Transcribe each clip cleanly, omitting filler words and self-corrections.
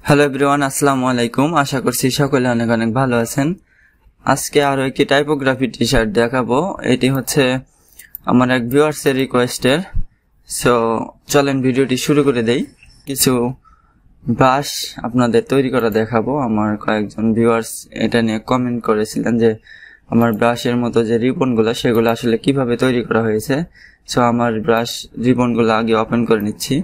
Hello everyone, আসসালামু আলাইকুম। আশা করছি সকলে অনেক অনেক ভালো আছেন। আজকে আরো একটি টাইপোগ্রাফি টি শার্ট দেখাবো। এটি হচ্ছে আমার এক ভিউয়ার্সের রিকোয়েস্টের। সো চলেন ভিডিওটি শুরু করে দেই। কিছু ব্রাশ আপনাদের তৈরি করা দেখাবো। আমার কয়েকজন ভিউয়ার্স এটা নিয়ে কমেন্ট করেছিলেন যে আমার ব্রাশের মতো যে রিবনগুলো সেগুলো আসলে কিভাবে তৈরি করা হয়েছে। সো আমার ব্রাশ রিবনগুলো আগে ওপেন করে নিচ্ছি।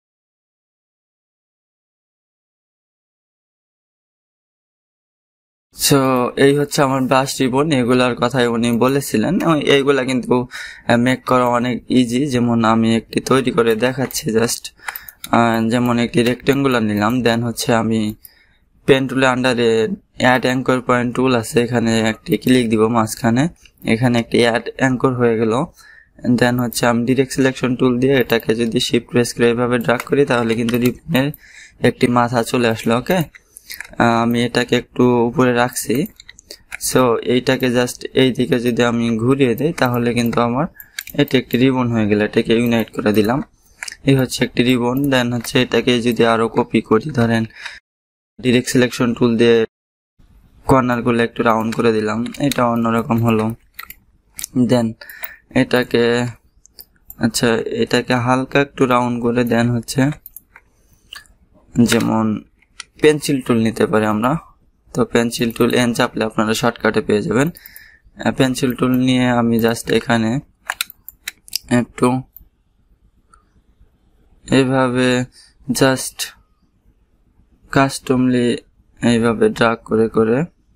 সো এই হচ্ছে আমার ব্রাশ রিবন। এগুলার কথাই উনি বলেছিলেন। এইগুলা কিন্তু মেক করা অনেক ইজি। যেমন আমি একটি তৈরি করে দেখাচ্ছি জাস্ট। যেমন একটি রেক্টেঙ্গুলার নিলাম, দেন হচ্ছে আমি পেন টুলে আন্ডারে অ্যাড অ্যাঙ্কর পয়েন্ট টুল আছে, এখানে একটি ক্লিক দিব মাঝখানে। এখানে একটি অ্যাড অ্যাঙ্কর হয়ে গেল। দেন হচ্ছে আমি ডিরেক্ট সিলেকশন টুল দিয়ে এটাকে যদি শিফট প্রেস করে এভাবে ড্রাগ করি তাহলে কিন্তু রিবনের একটি মাথা চলে আসলো। ওকে, আমি এটাকে একটু উপরে রাখছি। সো এইটাকে জাস্ট এই দিকে যদি আমি ঘুরিয়ে দেই তাহলে কিন্তু আমার এটি একটি রিবন হয়ে গেল। এটাকে ইউনাইট করে দিলাম। এই হচ্ছে একটি রিবন। দেন হচ্ছে এটাকে যদি আরো কপি করি, ধরেন ডিরেক্ট সিলেকশন টুল দিয়ে কর্নারগুলো একটু রাউন্ড করে দিলাম, এটা অন্যরকম হলো। দেন এটাকে হালকা একটু রাউন্ড করে দেন হচ্ছে যেমন পেন্সিল টুল নিতে পারি আমরা। তো পেন্সিল টুল এন চাপলে আপনারা শর্টকাটে পেয়ে যাবেন। পেন্সিল টুল নিয়ে আমি জাস্ট এখানে একটু এইভাবে জাস্ট কাস্টমলি এইভাবে ড্রাগ করে করে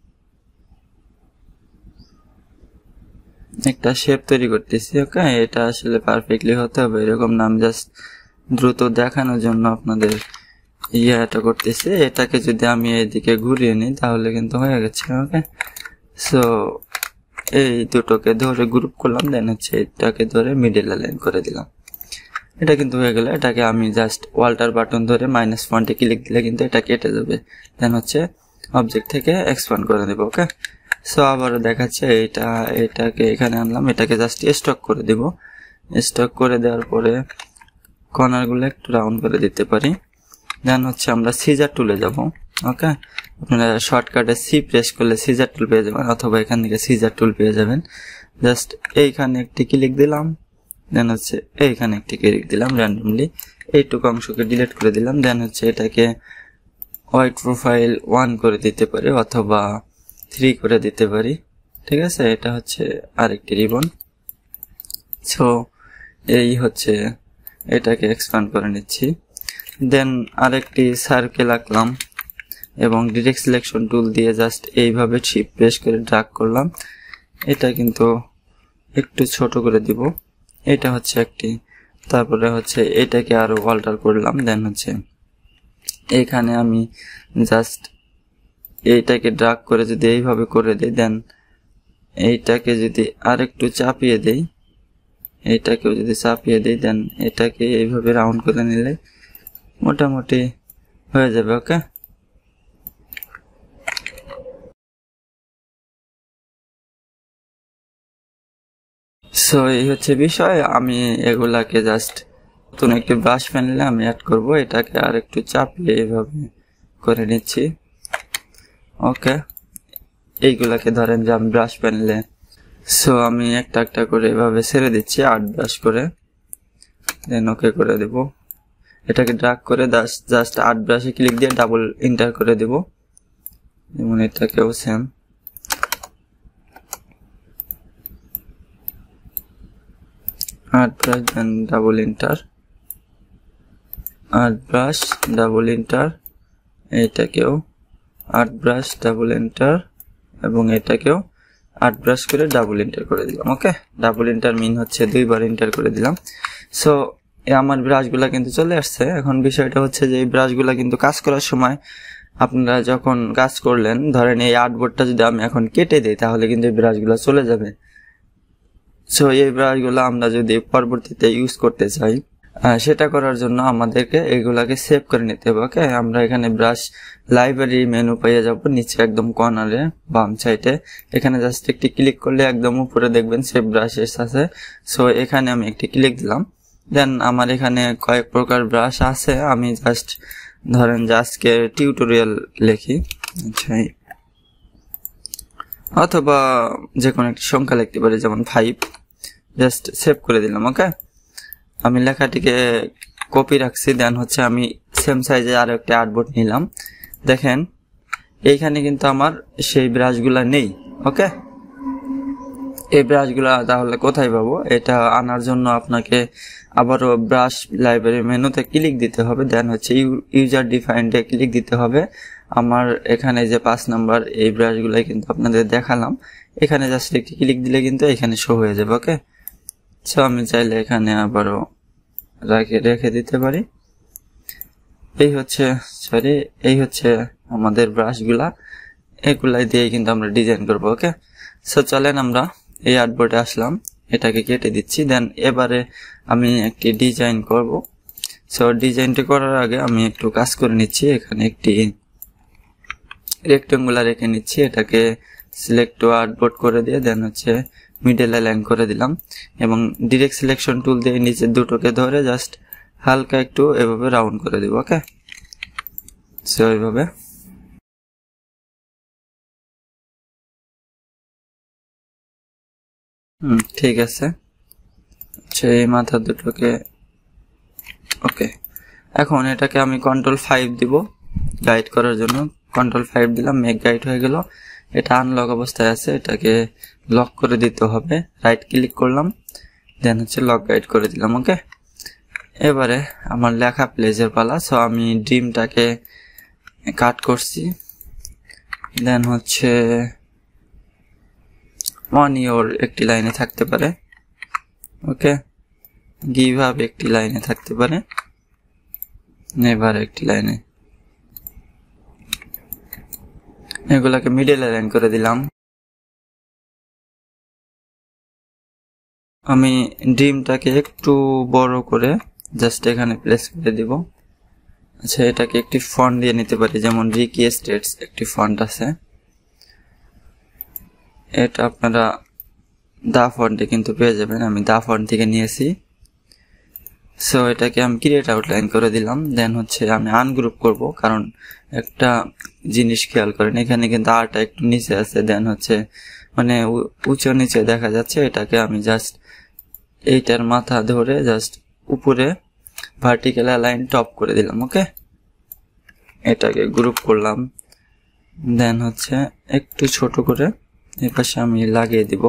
একটা শেপ তৈরি করতেছি। ওকে, এটা আসলে পারফেক্টলি হতে হবে এরকম না, আমি জাস্ট দ্রুত দেখানোর জন্য আপনাদের এটা করতেছি। এটাকে যদি আমি এইদিকে ঘুরিয়ে নিই তাহলে কিন্তু হয়ে গেছে। ওকে, সো এই দুটোকে ধরে গ্রুপ করলাম, দেন হচ্ছে এটাকে ধরে মিডল লাইন করে দিলাম। এটা কিন্তু হয়ে গেল। এটাকে আমি জাস্ট ওয়াল্টার বাটন ধরে মাইনাস পয়েন্টে ক্লিক দিলে কিন্তু এটা কেটে যাবে। দেন হচ্ছে অবজেক্ট থেকে এক্সপ্যান্ড করে দেবো। ওকে, সো আবারও দেখাচ্ছে। এটাকে এখানে আনলাম, এটাকে জাস্ট স্টক করে দেব। স্টক করে দেওয়ার পরে কর্নারগুলো একটু রাউন্ড করে দিতে পারি। দেন হচ্ছে আমরা সিজার টুলে যাব। ওকে, আপনারা শর্টকাটে সি প্রেস করলে সিজার টুল পেয়ে যাবেন, অথবা এখান থেকে সিজার টুল পেয়ে যাবেন। জাস্ট এইখানে একটি ক্লিক দিলাম, দেন হচ্ছে এইখানে একটি ক্লিক দিলাম র্যান্ডমলি, এইটুকু অংশকে ডিলিট করে দিলাম। দেন হচ্ছে এটাকে হোয়াইট প্রোফাইল 1 করে দিতে পারি অথবা 3 করে দিতে পারি। ঠিক আছে, এটা হচ্ছে আরেকটি রিবন। সো এই হচ্ছে এটাকে এক্সপ্যান্ড করে নিচ্ছি। দেন আরেকটি সার্কেল আঁকলাম এবং ডিরেক্ট সিলেকশন টুল দিয়ে জাস্ট এইভাবে শিফট প্রেস করে ড্রাগ করলাম। এটা কিন্তু একটু ছোট করে দিব। এটা হচ্ছে একটি। তারপরে হচ্ছে এটাকে আরো অল্টার করলাম। দেন হচ্ছে এখানে আমি জাস্ট এইটাকে ড্রাগ করে যদি এইভাবে করে দিই, দেন এইটাকে যদি আরেকটু চাপিয়ে দেই, এইটাকেও যদি চাপিয়ে দিই, দেন এটাকে এইভাবে রাউন্ড করে নিলে মোটামুটি হয়ে যাবে। ওকে, সো এই হচ্ছে বিষয়। আমি এগুলাকে জাস্ট নতুন একটি ব্রাশ প্যানেলে আমি অ্যাড করব। এটাকে আর একটু চাপিয়ে এইভাবে করে নিচ্ছি। ওকে, এইগুলাকে ধরেন যে আমি ব্রাশ প্যানেলে, সো আমি একটা একটা করে এভাবে ছেড়ে দিচ্ছি 8 ব্রাশ করে। দেন ওকে করে দেব। এটাকে ড্রাগ করে জাস্ট 8 ব্রাশে ক্লিক দিয়ে ডাবল এন্টার করে দেব। যেমন এটাকেও সেম। আট brush then double enter, 8 brush double enter, এইটাকেও 8 ব্রাশ ডাবল এন্টার এবং এটাকেও 8 ব্রাশ করে ডাবল এন্টার করে দিলাম। ওকে, ডাবল এন্টার মিন হচ্ছে 2 বার এন্টার করে দিলাম। সো আমার ব্রাশগুলা কিন্তু চলে আসছে। এখন বিষয়টা হচ্ছে যে এই ব্রাশগুলা কিন্তু কাজ করার সময় আপনারা যখন কাজ করলেন, ধরেন এই আর্টবোর্ডটা যদি আমি এখন কেটে দিই তাহলে কিন্তু এই ব্রাশগুলা চলে যাবে। সো এই ব্রাশগুলো আমরা যদি পরবর্তীতে ইউজ করতে চাই, সেটা করার জন্য আমাদেরকে এগুলাকে সেভ করে নিতে হবে। ওকে, আমরা এখানে ব্রাশ লাইব্রেরি মেনু পেয়ে যাব, নিচে একদম কর্নারে বাম সাইডে। এখানে জাস্ট একটি ক্লিক করলে একদম উপরে দেখবেন সেভ ব্রাশেস আছে। সো এখানে আমি একটি ক্লিক দিলাম। দেন আমার এখানে কয়েক প্রকার ব্রাশ আছে, আমি জাস্ট ধরেন যে আজকে টিউটোরিয়াল লিখি, আচ্ছা, অথবা যে কোনো একটি সংখ্যা লিখতে পারি, যেমন 5। জাস্ট সেভ করে দিলাম। ওকে, আমি লেখাটিকে কপি রাখছি। দেন হচ্ছে আমি সেম সাইজে আরো একটা আর্টবোর্ড নিলাম। দেখেন এইখানে কিন্তু আমার সেই ব্রাশগুলা নেই। ওকে, এই ব্রাশগুলা তাহলে কোথায় পাবো? এটা আনার জন্য আপনাকে আবারও ব্রাশ লাইব্রেরি মেনুতে ক্লিক দিতে হবে। দেন হচ্ছে ইউজার ডিফাইন্ডে ক্লিক দিতে হবে। আমার এখানে যে 5 নাম্বার এই ব্রাশগুলাই কিন্তু আপনাদের দেখালাম, এখানে জাস্ট একটি ক্লিক দিলে কিন্তু এখানে শো হয়ে যাবে। ওকে, সো আমি চাইলে এখানে আবারও রেখে দিতে পারি। এই হচ্ছে আমাদের ব্রাশগুলা, এগুলাই দিয়ে কিন্তু আমরা ডিজাইন করবো। ওকে, সো চলেন আমরা এই আর্টবোর্ডে আসলাম, এটাকে কেটে দিচ্ছি। দেন এবারে আমি একটি ডিজাইন করব। সো ডিজাইনটি করার আগে আমি একটু কাজ করে নিচ্ছি। এখানে একটি রেক্টেঙ্গুলার রেখে নিচ্ছি, এটাকে সিলেক্ট টু আর্টবোর্ড করে দিয়ে দেন হচ্ছে মিডল লাইন করে দিলাম, এবং ডিরেক্ট সিলেকশন টুল দিয়ে নিচের দুটোকে ধরে জাস্ট হালকা একটু এভাবে রাউন্ড করে দিব। ওকে, সো এইভাবে। ঠিক আছে, আচ্ছা, এই মাথা দুটোকে। ওকে, এখন এটাকে আমি Ctrl+5 দিব গাইড করার জন্য। Ctrl+5 দিলাম, মেক গাইড হয়ে গেল। এটা আনলক অবস্থায় আছে, এটাকে লক করে দিতে হবে। রাইট ক্লিক করলাম, দেন হচ্ছে লক গাইড করে দিলাম। ওকে, এবারে আমার লেখা প্লেজের পালা। সো আমি ড্রিমটাকে কাট করছি। দেন হচ্ছে ওয়ান ইয়োর একটি লাইনে থাকতে পারে। ওকে, গিভ আপ একটি লাইনে থাকতে পারে, নেভার একটি লাইনে। এগুলাকে মিডল লাইন করে দিলাম। আমি ড্রিমটাকে একটু বড় করে জাস্ট এখানে প্লেস করে দিব। আচ্ছা, এটাকে একটি ফন্ট দিয়ে নিতে পারি, যেমন রিকি স্টেটস একটি ফন্ট আছে, এটা আপনারা দা ফন্টে কিন্তু পেয়ে যাবেন। আমি দা ফন্ট থেকে নিয়েছি। সো এটাকে আমি ক্রিয়েট আউটলাইন করে দিলাম। দেন হচ্ছে আমি আনগ্রুপ করব, কারণ একটা জিনিস খেয়াল করেন, এখানে কিন্তু আরটা একটু নিচে আছে। দেন হচ্ছে মানে উঁচু নিচে দেখা যাচ্ছে। এটাকে আমি জাস্ট এইটার মাথা ধরে জাস্ট উপরে ভার্টিক্যাল লাইন টপ করে দিলাম। ওকে, এটাকে গ্রুপ করলাম। দেন হচ্ছে একটু ছোট করে এই পাশে আমি লাগিয়ে দিব।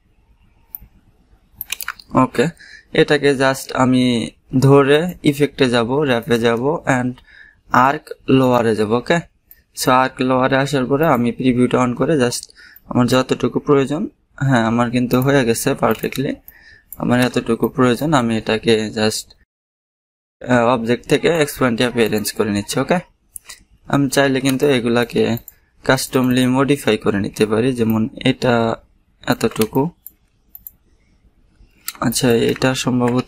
ওকে, এটাকে জাস্ট আমি ধরে ইফেক্টে যাব, র্যাপে যাব, অ্যান্ড আর্ক লোয়ারে যাব। ওকে, সো আর্ক লোয়ারে আসার পরে আমি প্রিভিউটা অন করে জাস্ট আমার যতটুকু প্রয়োজন, হ্যাঁ আমার কিন্তু হয়ে গেছে পারফেক্টলি। আমার এতটুকু প্রয়োজন, আমি এটাকে জাস্ট অবজেক্ট থেকে এক্সপ্যান্ড অ্যাপিয়ারেন্স করে নিচ্ছি। ওকে, আমি চাইলে কিন্তু এগুলাকে কাস্টমলি মডিফাই করে নিতে পারি, যেমন এটা এতটুকু। আচ্ছা, এটা সম্ভবত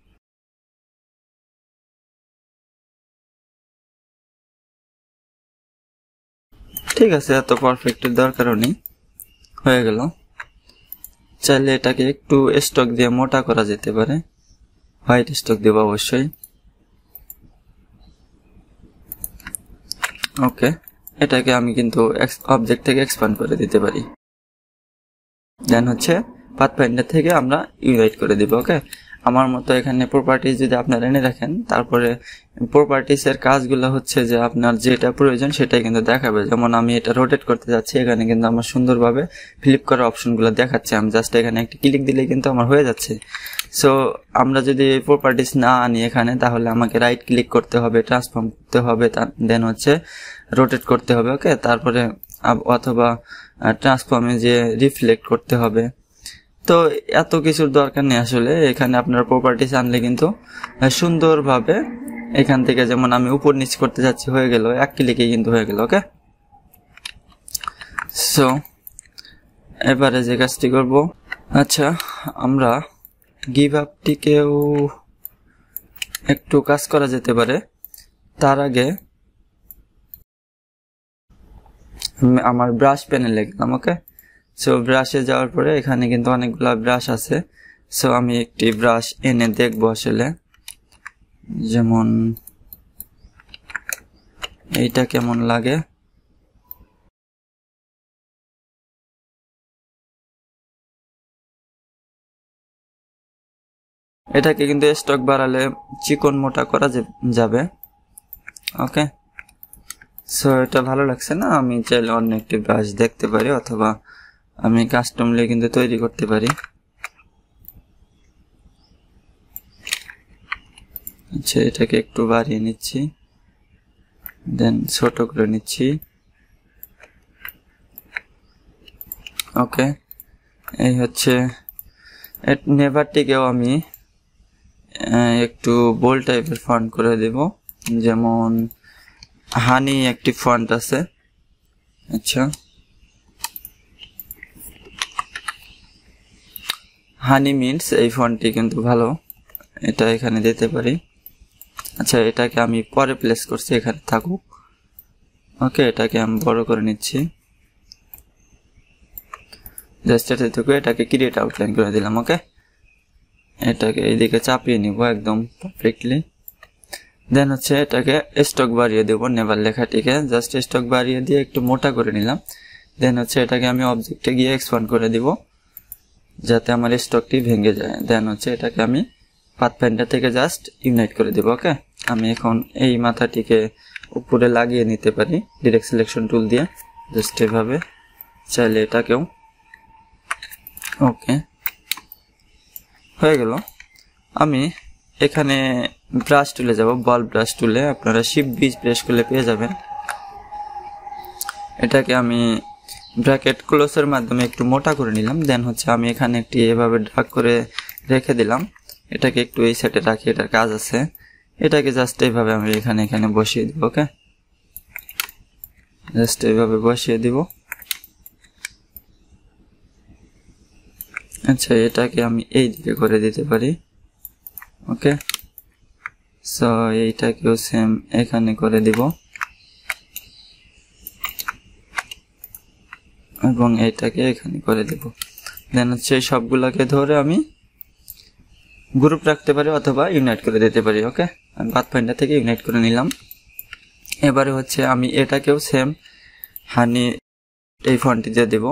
ঠিক আছে, এত পারফেক্টের দরকারও নেই, হয়ে গেল। চাইলে এটাকে একটু স্টক দিয়ে মোটা করা যেতে পারে, হোয়াইট স্টক দেব অবশ্যই। ওকে, এটাকে আমি কিন্তু অবজেক্ট থেকে এক্সপ্যান্ড করে দিতে পারি। দেন হচ্ছে পাথফাইন্ডার থেকে আমরা ইউনাইট করে দিব। ওকে, আমার মতো এখানে প্রপার্টিজ যদি আপনারা এনে রাখেন, তারপরে প্রপার্টিসের কাজগুলো হচ্ছে যে আপনার যেটা প্রয়োজন সেটাই কিন্তু দেখাবে। যেমন আমি এটা রোটেট করতে যাচ্ছি, এখানে কিন্তু আমার সুন্দরভাবে ফ্লিপ করার অপশনগুলো দেখাচ্ছে। আমি জাস্ট এখানে একটি ক্লিক দিলে কিন্তু আমার হয়ে যাচ্ছে। সো আমরা যদি প্রপার্টিস না আনি এখানে, তাহলে আমাকে রাইট ক্লিক করতে হবে, ট্রান্সফর্ম করতে হবে, দেন হচ্ছে রোটেট করতে হবে। ওকে, তারপরে অথবা ট্রান্সফর্মে যে রিফ্লেক্ট করতে হবে। তো এত কিছুর দরকার নেই আসলে। এখানে আপনার প্রপার্টিস আনলে কিন্তু সুন্দরভাবে এখান থেকে, যেমন আমি উপর নিচ করতে যাচ্ছি, হয়ে গেল, এক ক্লিকে কিন্তু হয়ে গেল। ওকে, সো এবারে যে কাজটি করব, আচ্ছা আমরা গিভ আপটিকেও একটু কাজ করা যেতে পারে। তার আগে আমার ব্রাশ প্যানেলে গেলাম। ওকে, সো ব্রাশে যাওয়ার পরে এখানে কিন্তু অনেকগুলা ব্রাশ আছে। সো আমি একটি ব্রাশ এনে দেখবো আসলে, যেমন এইটা কেমন লাগে। এটাকে কিন্তু স্টক বাড়ালে চিকন মোটা করা যাবে। ওকে, সো এটা ভালো লাগছে না, আমি চাইলে অন্য একটি ব্রাশ দেখতে পারি, অথবা আমি কাস্টমলি কিন্তু তৈরি করতে পারি। আচ্ছা, এটাকে একটু বাড়িয়ে নিচ্ছি, দেন ছোট করে নিচ্ছি। ওকে, এই হচ্ছে নেভারটিকেও আমি একটু বোল্ড টাইপের ফন্ট করে দেব, যেমন হানি একটি ফন্ট আছে। আচ্ছা, হানি মিন্স এই ফন্টটি কিন্তু ভালো, এটা এখানে দিতে পারি। আচ্ছা, এটাকে আমি পরে প্লেস করছি, এখানে থাকুক। ওকে, এটাকে আমি বড় করে নিচ্ছি, জাস্ট এটাকে ক্রিয়েট আউটলাইন করে দিলাম। ওকে, এটাকে এইদিকে চাপিয়ে নিব একদম পারফেক্টলি। দেন হচ্ছে এটাকে স্টক বাড়িয়ে দেব, নেভার লেখাটিকে জাস্ট স্টক বাড়িয়ে দিয়ে একটু মোটা করে নিলাম। দেন হচ্ছে এটাকে আমি অবজেক্টে গিয়ে এক্সপান্ড করে দিব, যাতে আমার স্টকটি ভেঙে যায়। দেন হচ্ছে এটাকে আমি পাথফাইন্ডার থেকে জাস্ট ইউনাইট করে দেব। ওকে, আমি এখন এই মাথাটিকে উপরে লাগিয়ে নিতে পারি ডিরেক্ট সিলেকশন টুল দিয়ে, জাস্ট এভাবে, চাইলে এটাকেও। ওকে, হয়ে গেল। আমি এখানে ব্রাশ টুলে যাব, বল ব্রাশ টুলে, আপনারা শিফট বিচ প্রেস করলে পেয়ে যাবেন। এটাকে আমি ব্র্যাকেট ক্লোজের মাধ্যমে একটু মোটা করে নিলাম। দেন হচ্ছে আমি এখানে একটি এভাবে ড্রাগ করে রেখে দিলাম, এটাকে একটু এই সাইডে রাখি, এটার কাজ আছে। এটাকে জাস্ট এইভাবে আমি এখানে বসিয়ে দিব। ওকে, জাস্ট এইভাবে বসিয়ে দিব। আচ্ছা, এটাকে আমি এই দিকে করে দিতে পারি। ওকে, সো এইটাকেও সেম এখানে করে দিব, এবং এইটাকে এখানে করে দিব। দেন হচ্ছে সবগুলাকে ধরে আমি গ্রুপ রাখতে পারি অথবা ইউনাইট করে দিতে পারি। ওকে, আমি পাথফাইন্ডার থেকে ইউনাইট করে নিলাম। এবারে হচ্ছে আমি এটাকেও সেম হানি এই ফন্টটি দিয়ে দেব,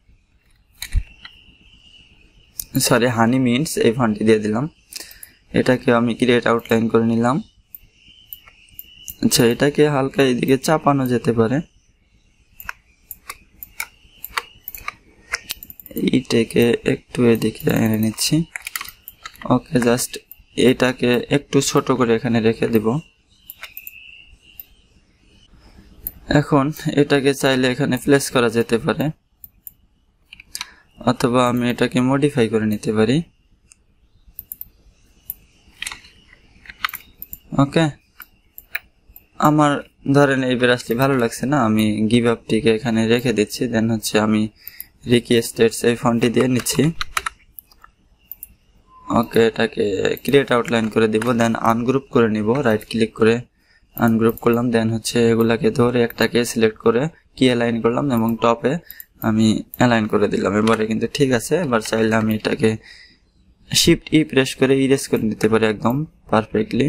সরি হানি মিন্স এই ফন্টটি দিয়ে দিলাম। এটাকে আমি ক্রিয়েট আউটলাইন করে নিলাম। আচ্ছা, এটাকে হালকা এদিকে চাপানো যেতে পারে, এইটাকে একটু এদিকে এনে নিচ্ছি। ওকে, জাস্ট এটাকে একটু ছোট করে এখানে রেখে দিব। এখন এটাকে চাইলে এখানে প্লেস করা যেতে পারে, অথবা আমি এটাকে মডিফাই করে নিতে পারি। ওকে, আমার ধরেন এই ব্রাশটি ভালো লাগছে না, আমি গিভ আপটিকে এখানে রেখে দিচ্ছি। দেন হচ্ছে আমি রিকি স্টেটস এই ফন্টটি দিয়ে নিচ্ছি। ওকে, এটাকে ক্রিয়েট আউটলাইন করে দিব, দেন আনগ্রুপ করে নিব, রাইট ক্লিক করে আনগ্রুপ করলাম। দেন হচ্ছে এগুলাকে ধরে একটাকে সিলেক্ট করে কি অ্যালাইন করলাম, এবং টপে আমি অ্যালাইন করে দিলাম। এবারে কিন্তু ঠিক আছে। এবার চাইলে আমি এটাকে শিফট ই প্রেস করে ইরেজ করে নিতে পারি একদম পারফেক্টলি।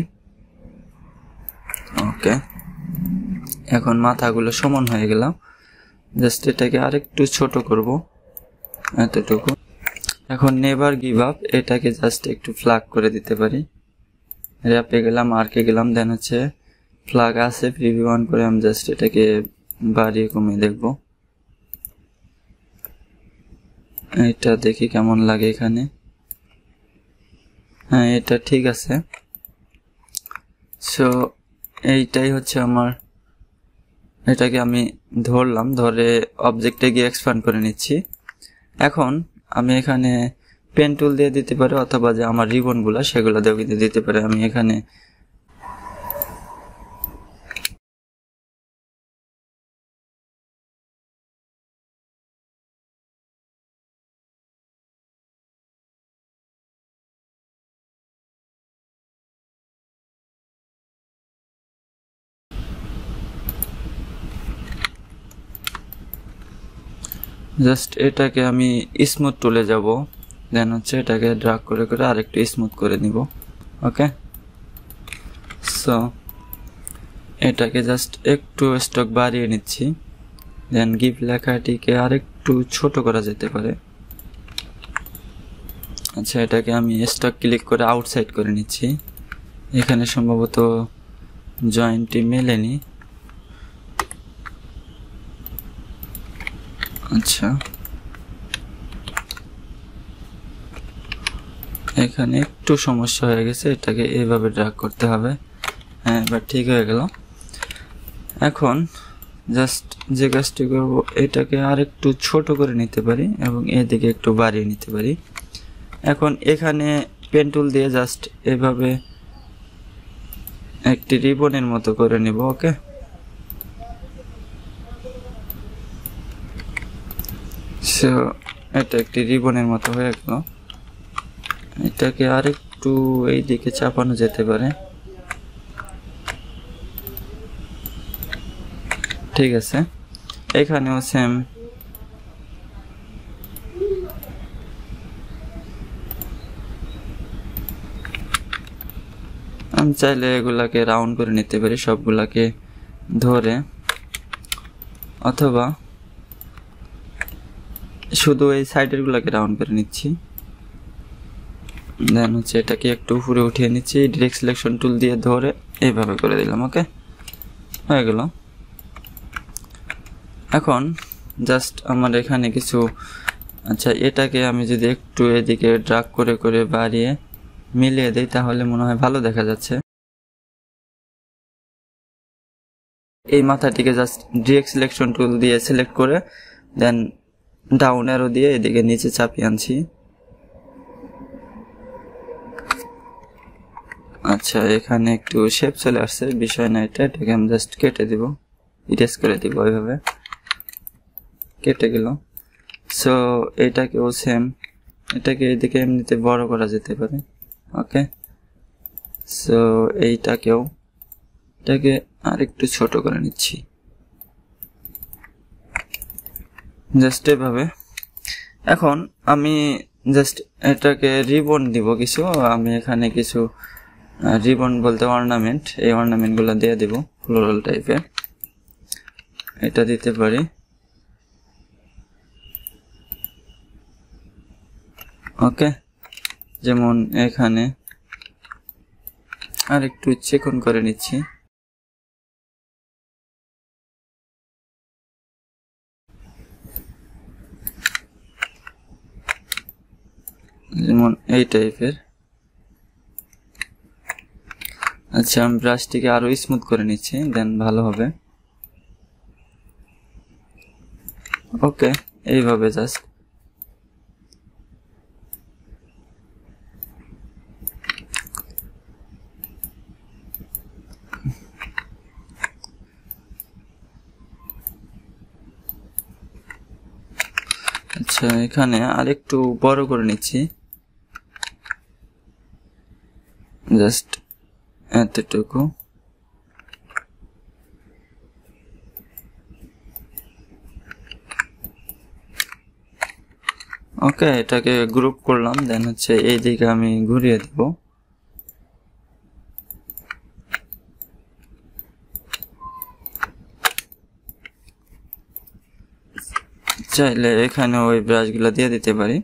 ওকে, এখন মাথাগুলো সমান হয়ে গেল। জাস্ট এটাকে আরেকটু ছোট করব, এতটুকু। এখন নেভার গিভ আপ, এটাকে জাস্ট একটু ফ্ল্যাগ করে দিতে পারি। র্যাপে গেলাম, আর্কে গেলাম, দেন হচ্ছে ফ্ল্যাগ আছে, প্রিভিউ অন করে আমি জাস্ট এটাকে বাড়িয়ে কমিয়ে দেখব। এটা দেখি কেমন লাগে এখানে। হ্যাঁ, এটা ঠিক আছে। সো এইটাই হচ্ছে আমার, এটাকে আমি ধরলাম, ধরে অবজেক্টে গিয়ে এক্সপ্যান্ড করে নিচ্ছি। এখন আমি এখানে পেন টুল দিয়ে দিতে পারি, অথবা যে আমার রিবনগুলো সেগুলো দিয়েও কিন্তু দিতে পারি। আমি এখানে জাস্ট এটাকে আমি স্মুথ টুলে যাব, দেন হচ্ছে এটাকে ড্রাগ করে করে আরেকটু স্মুথ করে নিব। ওকে, সো এটাকে জাস্ট একটু স্টক বাড়িয়ে নিচ্ছি, দেন গিভ লেখাটিকে আরেকটু ছোট করা যেতে পারে। আচ্ছা, এটাকে আমি স্টক ক্লিক করে আউটসাইড করে নিচ্ছি। এখানে সম্ভবত জয়েন্টটি মেলেনি। আচ্ছা, এখানে একটু সমস্যা হয়ে গেছে, এটাকে এইভাবে ড্র্যাগ করতে হবে। হ্যাঁ, এবার ঠিক হয়ে গেল। এখন জাস্ট যে কাজটি করব, এটাকে আর একটু ছোট করে নিতে পারি এবং এদিকে একটু বাড়িয়ে নিতে পারি। এখন এখানে পেন টুল দিয়ে জাস্ট এভাবে একটি রিবনের মতো করে নিব। ওকে, সো এটা একটি রিবনের মতো হয়ে গেল। এটাকে আরেকটু এই দিকে চাপানো যেতে পারে। ঠিক আছে, এখানেও সেম। আমি চাইলে এগুলাকে রাউন্ড করে নিতে পারি, সবগুলাকে ধরে, অথবা শুধু এই সাইডের গুলাকে রাউন্ড করে নিচ্ছি। দেন হচ্ছে এটাকে একটু উপরে উঠিয়ে নিচ্ছি, ডিরেক্ট সিলেকশন টুল দিয়ে ধরে এইভাবে করে দিলাম। ওকে, হয়ে গেল। এখন জাস্ট আমার এখানে কিছু, আচ্ছা এটাকে আমি যদি একটু এদিকে ড্রাগ করে করে বাড়িয়ে মিলিয়ে দিই তাহলে মনে হয় ভালো দেখা যাচ্ছে। এই মাথাটিকে জাস্ট ডিরেক্ট সিলেকশন টুল দিয়ে সিলেক্ট করে দেন ডাউন অ্যারো দিয়ে এদিকে নিচে চাপিয়ে আনছি। আচ্ছা, এখানে একটু শেপ চলে আসছে, বিষয় না এটা। এটাকে আমি জাস্ট কেটে দিব, ইরেজ করে দিব, ওইভাবে কেটে গেল। সো এটাকেও সেম, এটাকে এদিকে এমনিতে বড় করা যেতে পারে। ওকে, সো এইটাকেও এটাকে আর একটু ছোট করে নিচ্ছি, জাস্ট এভাবে। এখন আমি জাস্ট এটাকে রিবন দিব কিছু। আমি এখানে কিছু রিবন বলতে অর্নামেন্ট, এই অর্নামেন্টগুলো দিয়ে দিব ফ্লোরাল টাইপের। এটা দিতে পারি। ওকে, যেমন এখানে আর একটু চিকন করে নিচ্ছি। যেমন এই টাইপের। আচ্ছা, আমি ব্রাশটিকে আরো স্মুথ করে নিচ্ছি, দেন ভালো হবে। ওকে, এইভাবে জাস্ট আচ্ছা, এখানে আরেকটু বড় করে নিচ্ছি, জাস্ট এতটুকু। ওকে, এটাকে গ্রুপ করলাম, দেন হচ্ছে এই দিকে আমি ঘুরিয়ে দিব। চাইলে এখানে ওই ব্রাশগুলো দিয়ে দিতে পারি।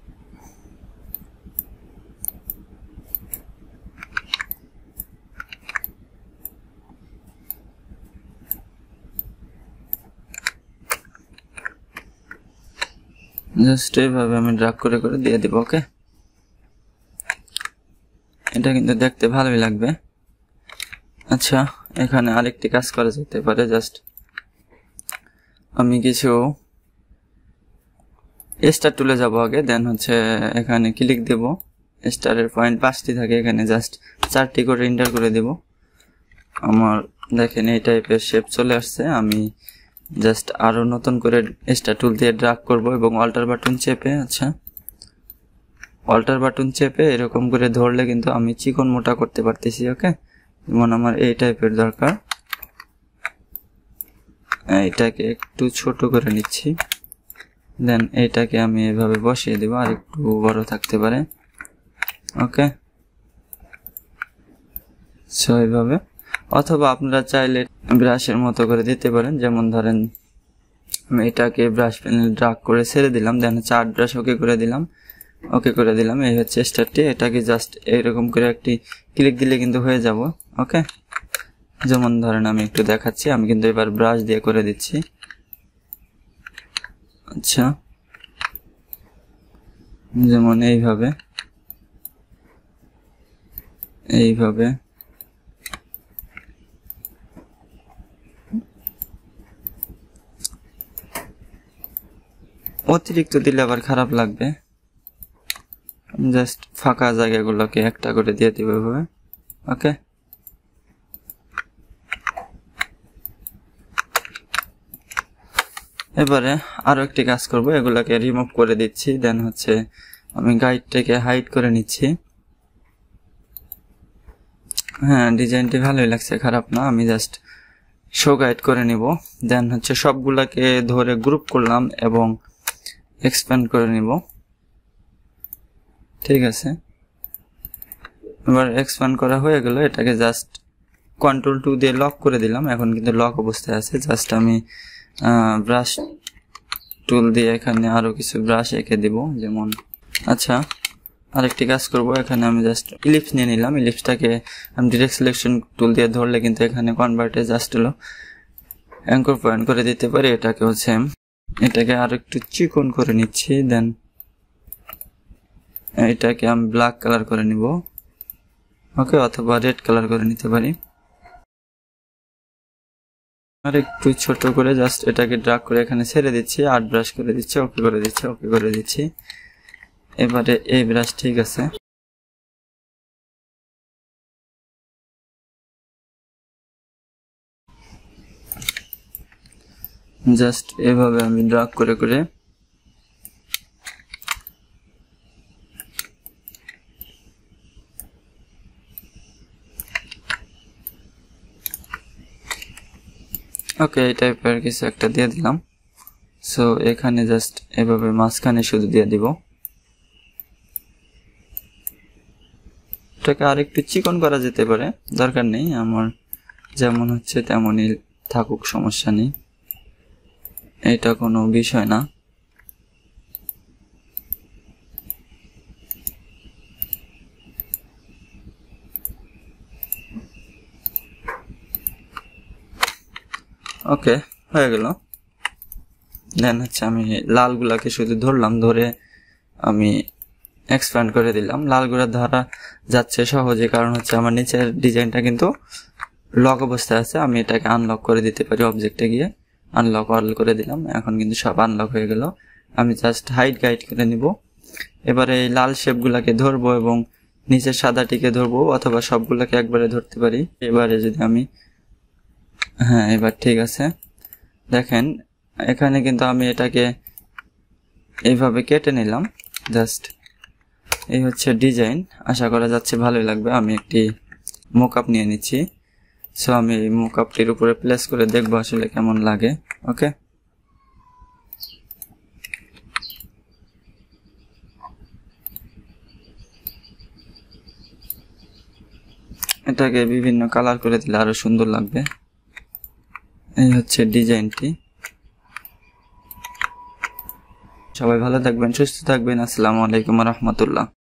জাস্ট এইভাবে আমি ড্রাগ করে করে দিয়ে দিব। ওকে, এটা কিন্তু দেখতে ভালোই লাগবে। আচ্ছা, এখানে আরেকটি কাজ করা যেতে পারে। জাস্ট আমি কিছু স্টার টুলে যাব আগে, দেন হচ্ছে এখানে ক্লিক দেব। স্টারের পয়েন্ট 5টি থাকে, এখানে জাস্ট 4টি করে এন্টার করে দেব। আমার দেখেন এই টাইপের শেপ চলে আসছে। আমি জাস্ট আরো নতুন করে স্টার টুল দিয়ে ড্রাগ করব এবং অল্টার বাটন চেপে, আচ্ছা অল্টার বাটন চেপে এরকম করে ধরলে কিন্তু আমি চিকন মোটা করতে পারতেছি। ওকে, যেমন আমার এই টাইপের দরকার, এইটাকে একটু ছোট করে নিচ্ছি, দেন এইটাকে আমি এভাবে বসিয়ে দেব, আর একটু বড় থাকতে পারে। ওকে, সো এইভাবে। অথবা আপনারা চাইলে ব্রাশের মতো করে দিতে পারেন। যেমন ধরেন আমি এটাকে ব্রাশ পেনে ড্রাগ করে ছেড়ে দিলাম, দেন হচ্ছে আর্ট ব্রাশ ওকে করে দিলাম। এই হচ্ছে স্টারটি। এটাকে জাস্ট এইরকম করে একটি ক্লিক দিলে কিন্তু হয়ে যাব। ওকে, যেমন ধরেন আমি একটু দেখাচ্ছি, আমি কিন্তু এবার ব্রাশ দিয়ে করে দিচ্ছি। আচ্ছা, যেমন এইভাবে অতিরিক্ত দিলে আবার খারাপ লাগবে। জাস্ট ফাঁকা জায়গাগুলোকে একটা করে দিয়ে দিব এভাবে। ওকে, এবারে আরো একটি কাজ করব, এগুলাকে রিমুভ করে দিচ্ছি। দেন হচ্ছে আমি গাইডটাকে হাইড করে নিচ্ছি। হ্যাঁ, ডিজাইনটি ভালোই লাগছে, খারাপ না। আমি জাস্ট শো গাইড করে নিব। দেন হচ্ছে সবগুলাকে ধরে গ্রুপ করলাম এবং এক্সপ্যান্ড করে নিব। ঠিক আছে, এবার এক্সপ্যান্ড করা হয়ে গেল। এটাকে জাস্ট Ctrl+2 দিয়ে লক করে দিলাম। এখন কিন্তু লক অবস্থায় আছে। জাস্ট আমি ব্রাশ টুল দিয়ে এখানে আরো কিছু ব্রাশ এঁকে দিব। যেমন আচ্ছা, আরেকটি কাজ করব, এখানে আমি জাস্ট ইলিপস নিয়ে নিলাম। ইলিপসটাকে আমি ডিরেক্ট সিলেকশন টুল দিয়ে ধরলে কিন্তু এখানে কনভার্টে জাস্ট হলো অ্যাঙ্কর পয়েন্ট করে দিতে পারি। এটাকে আরো একটু চিকন করে নিচ্ছি। দেন এটাকে আমি ব্ল্যাক কালার করে নিব। ওকে, অথবা রেড কালার করে নিতে পারি। আর একটু ছোট করে জাস্ট এটাকে ড্রাগ করে এখানে ছেড়ে দিচ্ছি, আর্ট ব্রাশ করে দিচ্ছি, ওকে করে দিচ্ছি। এবারে এই ব্রাশ ঠিক আছে। জাস্ট এভাবে আমি ড্রাগ করে ওকে, এই টাইপের কিছু একটা দিয়ে দিলাম। সো এখানে জাস্ট এভাবে মাঝখানে শুধু দিয়ে দিব। এটাকে আরেকটু চিকন করা যেতে পারে, দরকার নেই আমার, যেমন হচ্ছে তেমনই থাকুক, সমস্যা নেই, এটা কোনো বিষয় না। ওকে, হয়ে গেল। দেন হচ্ছে আমি লালগুলাকে শুধু ধরলাম, ধরে আমি এক্সপ্যান্ড করে দিলাম। লালগুলা ধরা যাচ্ছে সহজে, কারণ হচ্ছে আমার নিচের ডিজাইনটা কিন্তু লক অবস্থায় আছে। আমি এটাকে আনলক করে দিতে পারি, অবজেক্টে গিয়ে আনলক অল করে দিলাম। এখন কিন্তু সব আনলক হয়ে গেল। আমি জাস্ট হাইড গাইড করে নিব। এবারে এই লাল শেপগুলাকে ধরবো এবং নিচের সাদাটিকে ধরবো, অথবা সবগুলাকে একবারে ধরতে পারি। এবারে যদি আমি, হ্যাঁ এবার ঠিক আছে। দেখেন এখানে কিন্তু আমি এটাকে এইভাবে কেটে নিলাম। জাস্ট এই হচ্ছে ডিজাইন, আশা করা যাচ্ছে ভালোই লাগবে। আমি একটি মোকআপ নিয়ে নিচ্ছি। সো আমি এই মোকআপটির উপরে প্লেস করে দেখবো আসলে কেমন লাগে। ওকে, এটাকে বিভিন্ন কালার করে দিলে আরো সুন্দর লাগবে। এই হচ্ছে ডিজাইনটি। সবাই ভালো থাকবেন, সুস্থ থাকবেন। আসসালামু আলাইকুম ওয়া রাহমাতুল্লাহ।